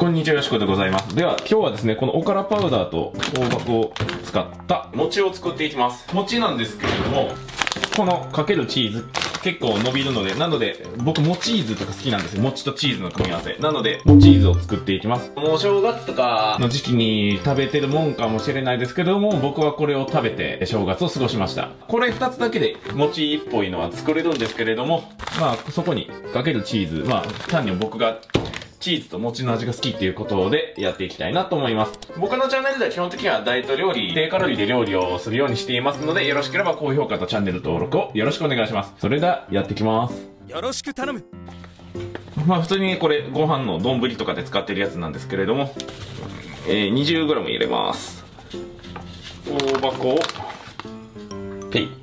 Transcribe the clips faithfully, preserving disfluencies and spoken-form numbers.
こんにちは、よしこでございます。では、今日はですね、このおからパウダーと大葉を使った餅を作っていきます。餅なんですけれども、このかけるチーズ、結構伸びるので、なので、僕、もチーズとか好きなんですよ。餅とチーズの組み合わせ。なので、もチーズを作っていきます。もう正月とかの時期に食べてるもんかもしれないですけども、僕はこれを食べて正月を過ごしました。これふたつだけで餅っぽいのは作れるんですけれども、まあ、そこにかけるチーズ、まあ、単に僕がチーズと餅の味が好きっていうことでやっていきたいなと思います。僕のチャンネルでは基本的にはダイエット料理、低カロリーで料理をするようにしていますので、よろしければ高評価とチャンネル登録をよろしくお願いします。それではやっていきます。 よろしく頼む。 まあ普通にこれご飯の丼とかで使ってるやつなんですけれども、えー、にじゅうグラム 入れます。大箱をペイ。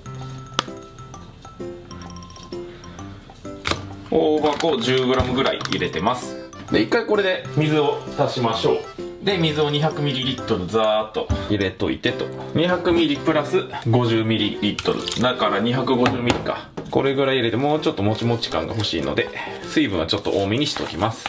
大箱 じゅうグラム ぐらい入れてます。で、一回これで水を足しましょう。で、水を にひゃくミリリットル ザーっと入れといてと。にひゃくミリプラス ごじゅうミリリットル。だから にひゃくごじゅうミリ か。これぐらい入れて、もうちょっともちもち感が欲しいので、水分はちょっと多めにしておきます。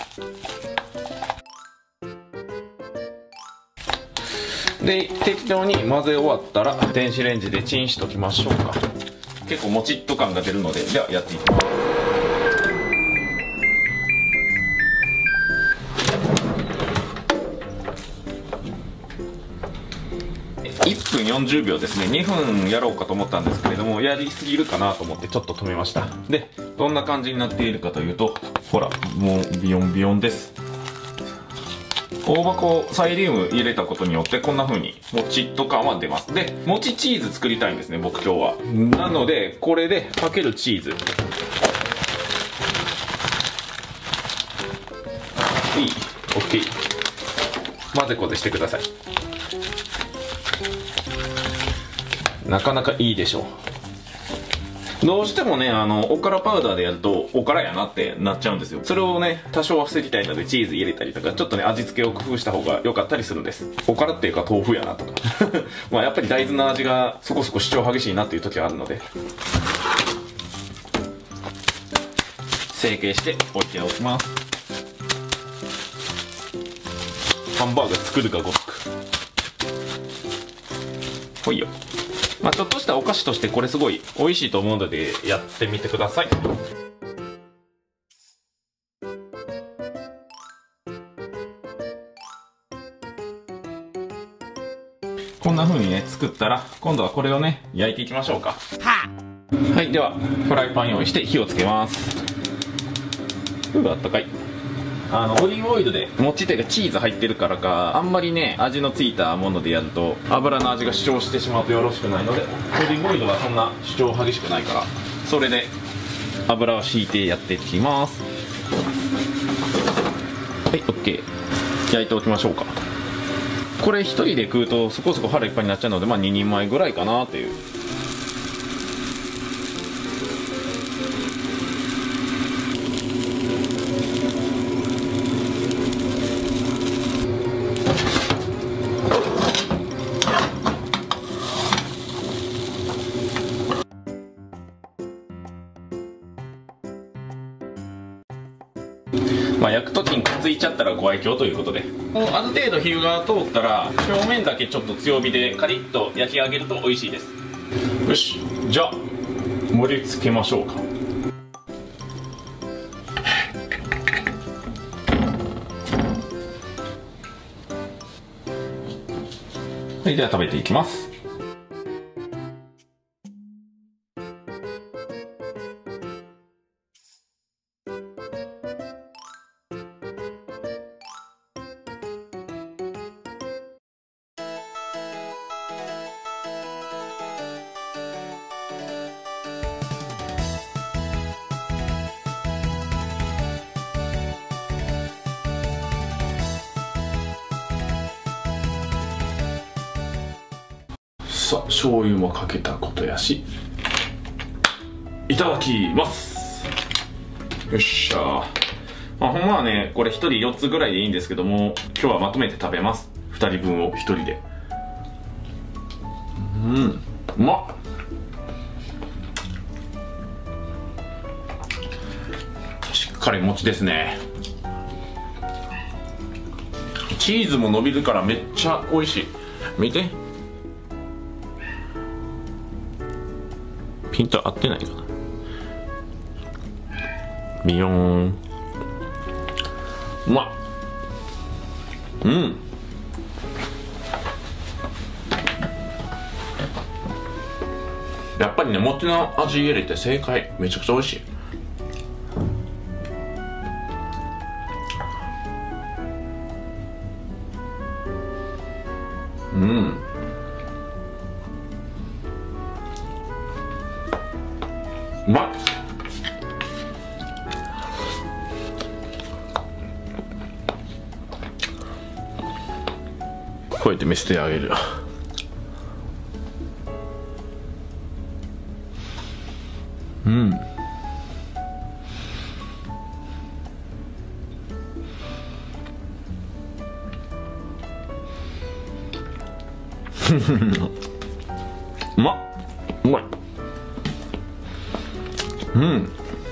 で、適当に混ぜ終わったら、電子レンジでチンしときましょうか。結構もちっと感が出るので、ではやっていきます。いっぷんよんじゅうびょうですね。にふんやろうかと思ったんですけれども、やりすぎるかなと思ってちょっと止めました。で、どんな感じになっているかというと、ほら、もうビヨンビヨンです。大箱サイリウム入れたことによってこんな風にもちっと感は出ます。で、もちチーズ作りたいんですね、僕今日は。なので、これでかけるチーズ。いい、オッケー。混ぜこぜしてください。なかなかいいでしょう。どうしてもね、あの、おからパウダーでやると、おからやなってなっちゃうんですよ。それをね、多少は防ぎたいので、チーズ入れたりとか、ちょっとね、味付けを工夫した方が良かったりするんです。おからっていうか豆腐やなとか。まあ、やっぱり大豆の味がそこそこ主張激しいなっていう時はあるので。成形して置いておきます。ハンバーグ作るがごとく。ほいよ。まあちょっとしたお菓子としてこれすごい美味しいと思うのでやってみてください。こんな風にね作ったら今度はこれをね焼いていきましょうか。はい、ではフライパン用意して火をつけます。うわ、あったかい。あのオリーブオイルでもちっていうかチーズ入ってるからか、あんまりね味のついたものでやると油の味が主張してしまうとよろしくないので、オリーブオイルはそんな主張激しくないから、それで油を敷いてやっていきます。はい、 OK。 焼いておきましょうか。これひとりで食うとそこそこ腹いっぱいになっちゃうので、まあににんまえぐらいかなっていう。まあ焼く時にくっついちゃったらご愛嬌ということで、もうある程度火が通ったら表面だけちょっと強火でカリッと焼き上げると美味しいです。よし、じゃあ盛り付けましょうか。はい、では食べていきます。さあ、醤油もかけたことやし、いただきます。よっしゃー。まあほんまはねこれひとりよっつぐらいでいいんですけども、今日はまとめて食べます。ふたりぶんをひとりで。うん、うまっ。しっかり餅ですね。 チーズも伸びるからめっちゃ美味しい。見て、ピント合ってないかな。ビヨーン。うまっ。うん。やっぱりね、餅の味入れて正解。めちゃくちゃ美味しい。うん。うまっ。こうやって見せてあげる。うん。うまっ。うまい。うん。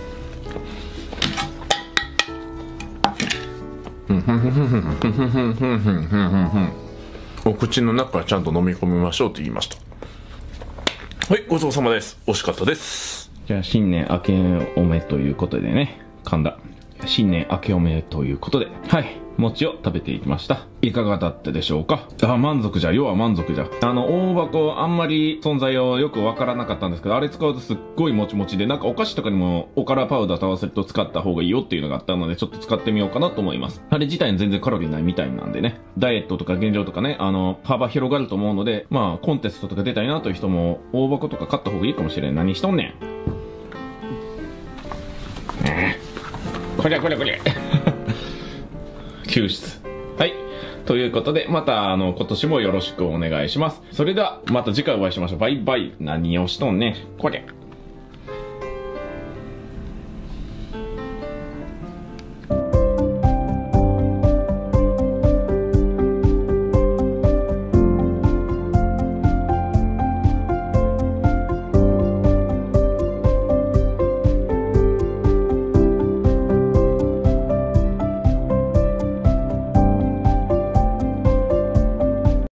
お口の中からちゃんと飲み込みましょうと言いました。はい、ごちそうさまです。美味しかったです。じゃあ新年明けおめということでね、噛んだ。新年明けおめということで、はい、餅を食べていきました。いかがだったでしょうか。あ、満足じゃ、要は満足じゃ。あの、大箱、あんまり存在をよくわからなかったんですけど、あれ使うとすっごいもちもちで、なんかお菓子とかにもおからパウダーと合わせると使った方がいいよっていうのがあったので、ちょっと使ってみようかなと思います。あれ自体に全然カロリーないみたいなんでね、ダイエットとか現状とかね、あの、幅広がると思うので、まあ、コンテストとか出たいなという人も、大箱とか買った方がいいかもしれん。何しとんねん。こりゃこりゃこりゃ救出。はい、ということでまたあの今年もよろしくお願いします。それではまた次回お会いしましょう。バイバイ。何をしとんねんこりゃ。